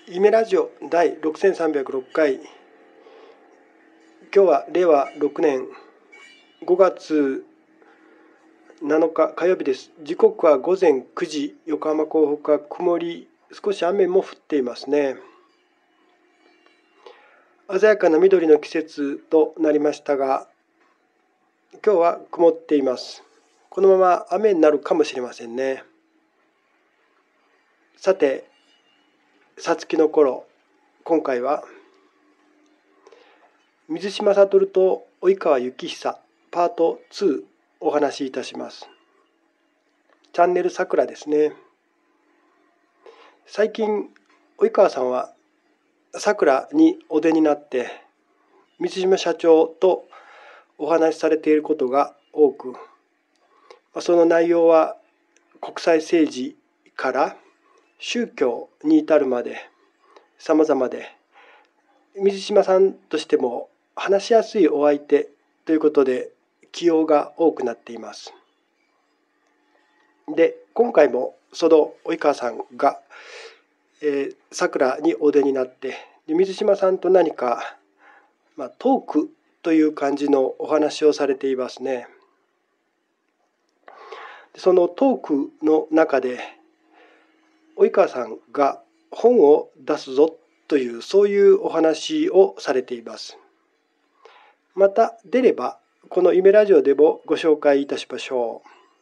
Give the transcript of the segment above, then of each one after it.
夢ラジオ第6306回。今日は令和6年5月7日火曜日です。時刻は午前9時、横浜港北は曇り、少し雨も降っていますね。鮮やかな緑の季節となりましたが、今日は曇っています。このまま雨になるかもしれませんね。さて、さつきの頃、今回は水島悟と及川幸久パート2お話しいたします。チャンネルさくらですね。最近及川さんはさくらにお出になって水島社長とお話しされていることが多く、その内容は国際政治から宗教に至るまで様々で、水島さんとしても話しやすいお相手ということで起用が多くなっています。で、今回もその及川さんがさくらにお出になって、水島さんと何か、トークという感じのお話をされていますね。そのトークの中で及川さんが本を出すぞというそういうお話をされています。また出ればこの夢ラジオでもご紹介いたしましょ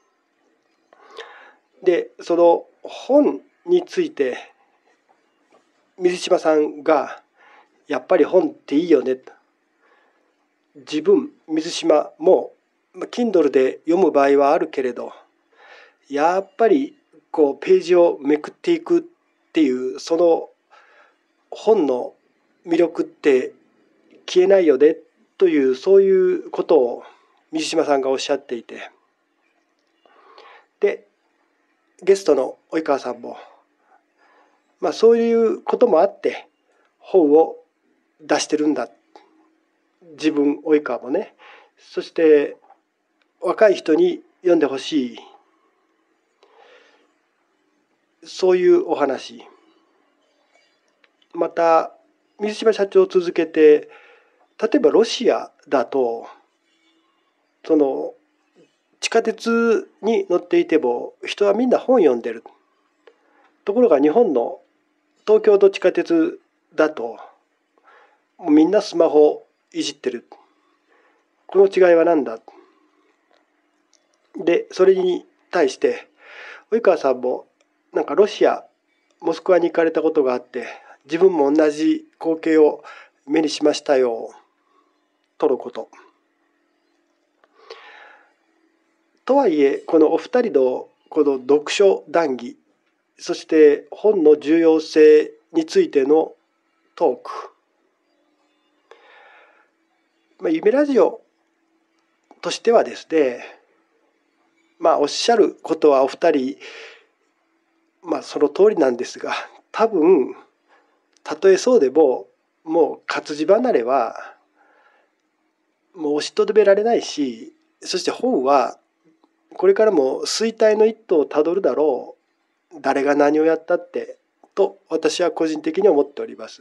う。で、その本について水島さんがやっぱり本っていいよねと。自分水島も Kindle で読む場合はあるけれど、やっぱりページをめくっていくっていうその本の魅力って消えないよねという、そういうことを水島さんがおっしゃっていて、でゲストの及川さんもそういうこともあって本を出してるんだ、自分及川もね、そして若い人に読んでほしい、そういうお話。また水島社長を続けて、例えばロシアだとその地下鉄に乗っていても人はみんな本読んでる。ところが日本の東京の地下鉄だともうみんなスマホいじってる。この違いは何だ。で、それに対して及川さんもロシアモスクワに行かれたことがあって、自分も同じ光景を目にしましたよとのこと。とはいえこのお二人のこの読書談義、そして本の重要性についてのトーク、夢ラジオとしてはですね、おっしゃることはお二人その通りなんですが、多分たとえそうでももう活字離れはもう押しとどめられないし、そして本はこれからも衰退の一途をたどるだろう、誰が何をやったってと私は個人的に思っております。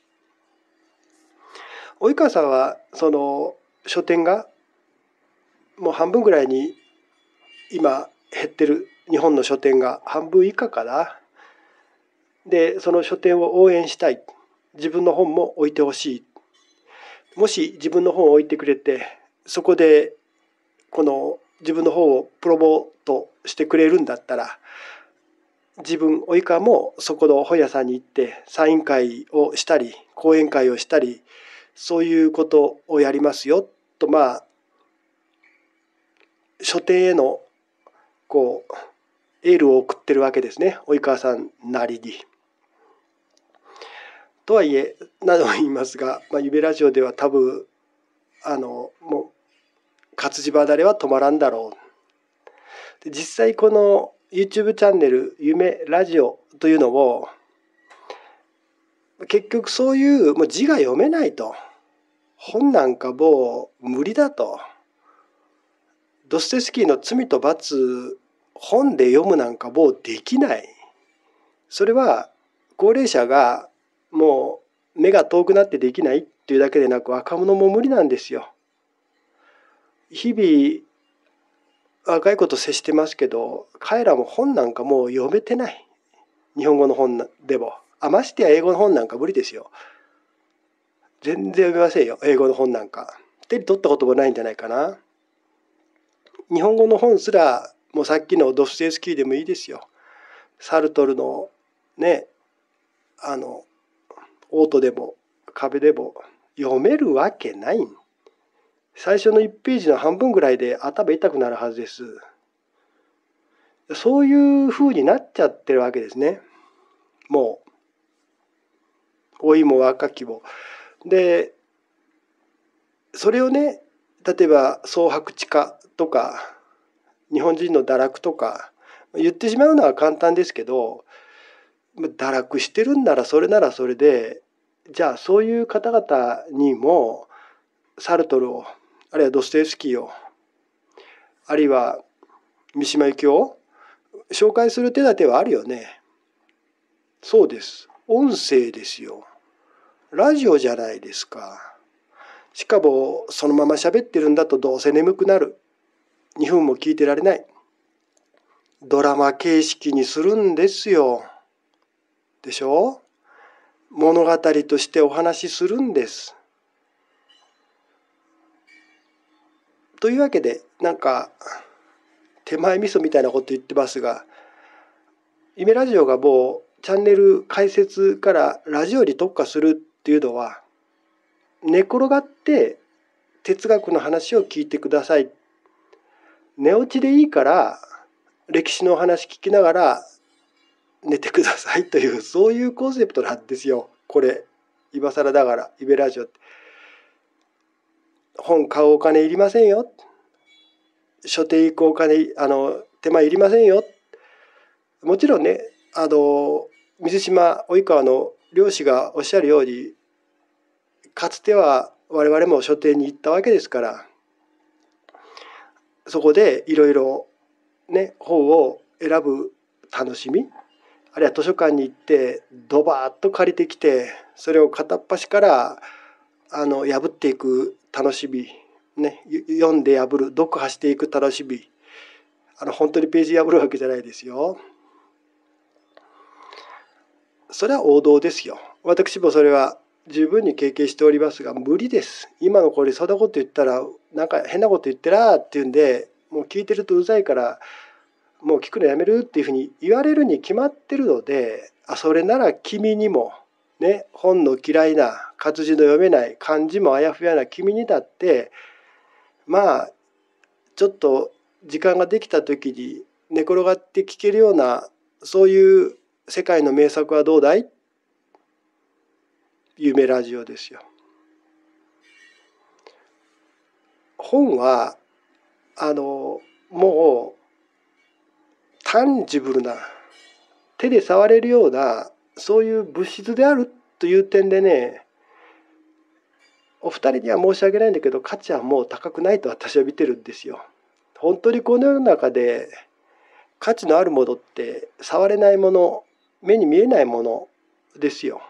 及川さんはその書店がもう半分ぐらいに今減ってる、日本の書店が半分以下かな。でその書店を応援したい、自分の本も置いてほしい、もし自分の本を置いてくれてそこでこの自分の本をプロモートしてくれるんだったら、自分及川もそこの本屋さんに行ってサイン会をしたり講演会をしたり、そういうことをやりますよと、書店へのエールを送ってるわけですね、及川さんなりに。とはいえ何度も言いますが、夢ラジオでは多分もう活字離れは止まらんだろう。で実際この YouTube チャンネル夢ラジオというのを結局そういうもう字が読めないと、本なんかもう無理だと、ドストエフスキーの罪と罰本で読むなんかもうできない。それは高齢者がもう目が遠くなってできないっていうだけでなく、若者も無理なんですよ。日々若い子と接してますけど、彼らも本なんかもう読めてない。日本語の本でも。ましてや英語の本なんか無理ですよ。全然読めませんよ、英語の本なんか。手に取ったこともないんじゃないかな。日本語の本すら、もうさっきのドストエフスキーでもいいですよ。サルトルのね、オートでも壁でも読めるわけない。最初の1ページの半分ぐらいで頭痛くなるはずです。そういう風になっちゃってるわけですね。もう老いも若きも。でそれをね、例えば創白地化とか日本人の堕落とか言ってしまうのは簡単ですけど、堕落してるんならそれならそれで、じゃあそういう方々にもサルトルを、あるいはドストエフスキーを、あるいは三島由紀夫を紹介する手立てはあるよね。そうです。音声ですよ。ラジオじゃないですか。しかもそのまま喋ってるんだとどうせ眠くなる。2分も聞いてられない。ドラマ形式にするんですよ。でしょ？物語としてお話しするんです。というわけで、なんか手前味噌みたいなこと言ってますが、夢ラジオがもうチャンネル開設からラジオに特化するっていうのは、寝転がって哲学の話を聞いてください。寝落ちでいいから歴史のお話聞きながら寝てくださいという、そういうコンセプトなんですよ。これ今更だから夢ラジオって。本買うお金いりませんよ。書店行くお金手間いりませんよ。もちろんね、水島及川の漁師がおっしゃるように、かつては我々も書店に行ったわけですから、そこでいろいろね、本を選ぶ楽しみ、あるいは図書館に行ってドバーッと借りてきて、それを片っ端から破っていく楽しみ、ね、読んで破る、読破していく楽しみ、本当にページ破るわけじゃないですよ。それは王道ですよ。私もそれは十分に経験しておりますが、無理です。今の子にそんなこと言ったら、なんか変なこと言ってらーって言うんで、もう聞いてるとうざいからもう聞くのやめるっていうふうに言われるに決まってるので、それなら君にもね、本の嫌いな、活字の読めない、漢字もあやふやな君にだって、まあちょっと時間ができた時に寝転がって聞けるような、そういう世界の名作はどうだい？夢ラジオですよ。本はもうタンジブルな、手で触れるような、そういう物質であるという点でね、お二人には申し訳ないんだけど、価値はもう高くないと私は見てるんですよ。本当にこの世の中で価値のあるものって触れないもの、目に見えないものですよ。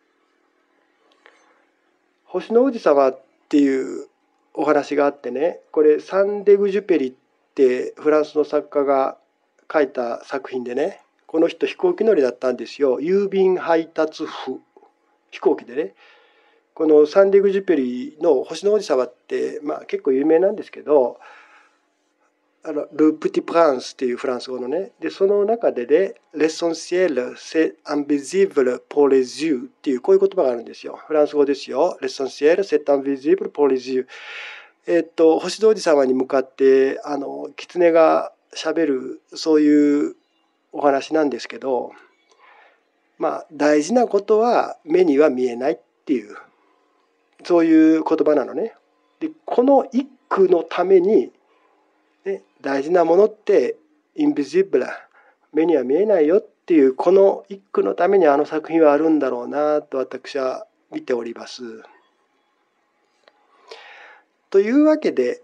星の王子様っていうお話があってね、これサン・デグジュペリってフランスの作家が書いた作品でね、この人飛行機乗りだったんですよ。郵便配達夫、飛行機でね。このサン・デグジュペリの星の王子様って、結構有名なんですけど、ル・プティ・プランスっていうフランス語のね、でその中でね、l'essentiel c'est invisible pour les yeux っていうこういう言葉があるんですよ。フランス語ですよ。l'essentiel c'est invisible pour les yeux。星の王子様に向かって狐がしゃべる、そういうお話なんですけど、大事なことは目には見えないっていう、そういう言葉なのね。でこの一句のために、ね、大事なものってインビジブル、目には見えないよっていう、この一句のために作品はあるんだろうなと私は見ております。というわけで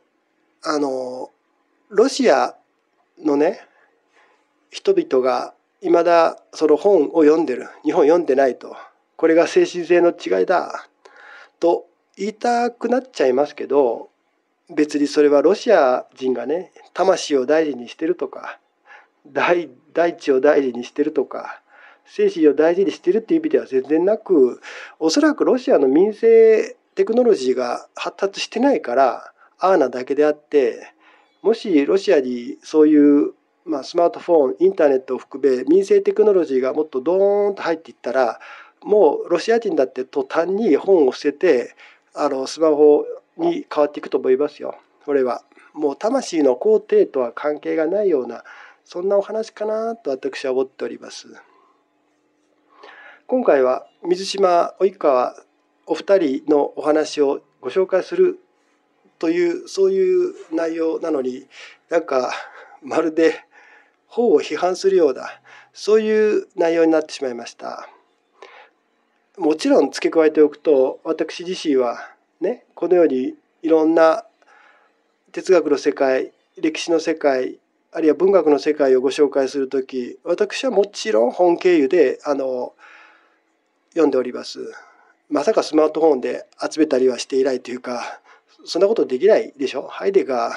ロシアのね、人々がいまだその本を読んでる、日本読んでないと。 これが精神性の違いだと言いたくなっちゃいますけど、別にそれはロシア人がね、魂を大事にしてるとか、大地を大事にしてるとか、精神を大事にしてるっていう意味では全然なく、おそらくロシアの民生テクノロジーが発達してないからああなだけであって、もしロシアにそういう、スマートフォン、インターネットを含め民生テクノロジーがもっとドーンと入っていったら、もうロシア人だって途端に本を捨ててスマホに変わっていくと思いますよ。これはもう魂の肯定とは関係がないような、そんなお話かなと私は思っております。今回は水島及川お二人のお話をご紹介するというそういう内容なのに、なんかまるで法を批判するようなそういう内容になってしまいました。もちろん付け加えておくと、私自身はね、このようにいろんな哲学の世界、歴史の世界、あるいは文学の世界をご紹介するとき、私はもちろん本経由で読んでおります。まさかスマートフォンで集めたりはしていないというか、そんなことできないでしょ。ハイデガ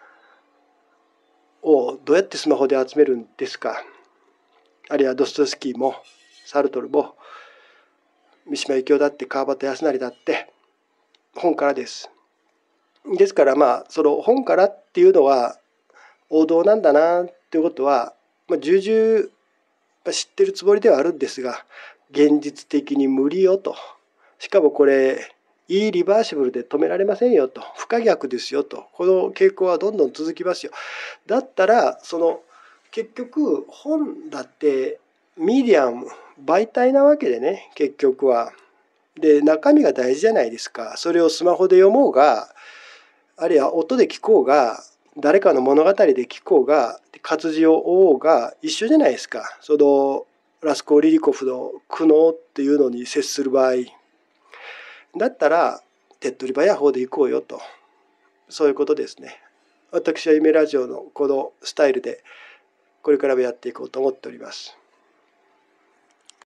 ーをどうやってスマホで集めるんですか。あるいはドストエフスキーもサルトルも三島由紀夫だって川端康成だって本からです。ですからその本からっていうのは王道なんだなっていうことは、重々知ってるつもりではあるんですが、現実的に無理よと。しかもこれイーリバーシブルで止められませんよと。不可逆ですよと。この傾向はどんどん続きますよ。だったら結局本だってミディアム、媒体なわけでね、結局は。で、中身が大事じゃないですか。それをスマホで読もうが、あるいは音で聞こうが、誰かの物語で聞こうが、活字を追おうが一緒じゃないですか。ラスコー・リリコフの苦悩っていうのに接する場合。だったら手っ取り早い方で行こうよと。そういうことですね。私は夢ラジオのこのスタイルでこれからもやっていこうと思っております。